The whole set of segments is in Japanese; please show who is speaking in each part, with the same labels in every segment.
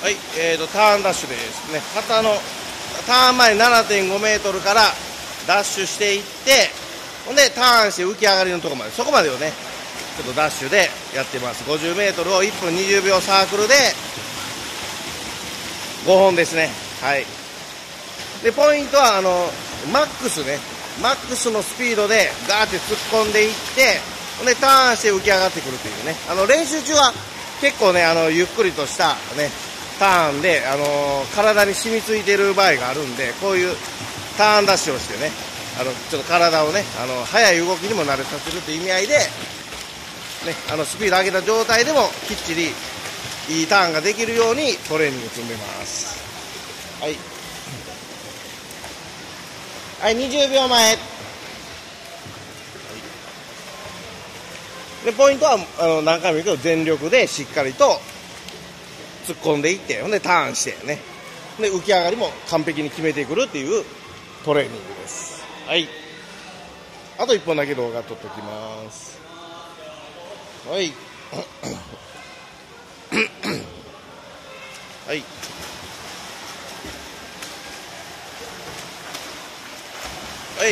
Speaker 1: はい、ターンダッシュですね。ターン前 7.5 メートルからダッシュしていって、ほんでターンして浮き上がりのところまで、そこまでをね、ちょっとダッシュでやってます。50メートルを1分20秒サークルで5本ですね。はい。で、ポイントは、マックスのスピードでガーって突っ込んでいって、ほんでターンして浮き上がってくるというね。練習中は結構ね、ゆっくりとしたね、ターンで、体に染みついてる場合があるんで、こういうターンダッシュをしてね、ちょっと体をね、速い動きにも慣れさせるという意味合いで、ね、スピード上げた状態でもきっちりいいターンができるようにトレーニング積んでます。はい。はい、20秒前。で、ポイントは、何回も言うけど、全力でしっかりと突っ込んでいって、ほんでターンしてね。で、浮き上がりも完璧に決めてくるっていうトレーニングです。はい。あと1本だけ動画撮っときます。はい。はい。はい。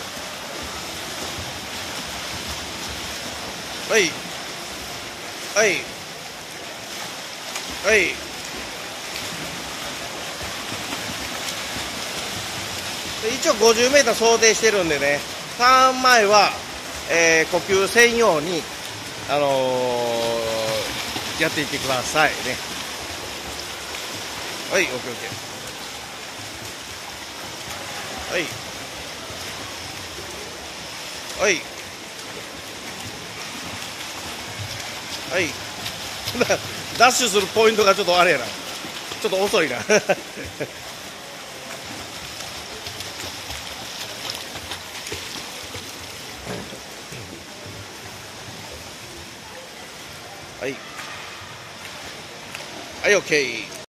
Speaker 1: はい。はい。はい。一応50メーター想定してるんでね、ターン前は、呼吸専用に、やっていってくださいね。はい、オッケーオッケー。はい。はい。はい。ダッシュするポイントがちょっとあれやな。ちょっと遅いな。はい。はい、オッケー。